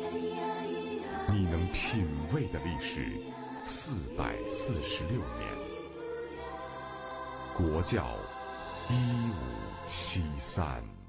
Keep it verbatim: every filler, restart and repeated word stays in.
你能品味的历史四百四十六年，国教一五七三。